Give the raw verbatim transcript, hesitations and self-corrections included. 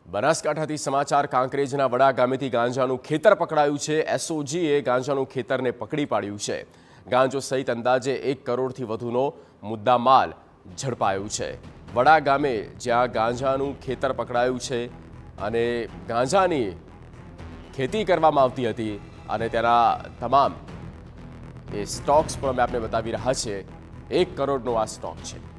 બનાસકાંઠાથી સમાચાર કાંકરેજના વડા ગામેથી ગાંજાનું ખેતર પકડાયું છે। એસઓજીએ ગાંજાનું ખેતરને પકડી પાડ્યું છે। ગાંજો સહિત અંદાજે એક કરોડથી વધુનો મુદ્દામાલ ઝડપાયો છે। વડા ગામે જ્યાં ગાંજાનું ખેતર પકડાયું છે અને ગાંજાની ખેતી કરવામાં આવતી હતી અને તેના તમામ એ સ્ટોક્સ પણ અમે આપને બતાવી રહ્યા છે। એક કરોડનો આ સ્ટોક છે।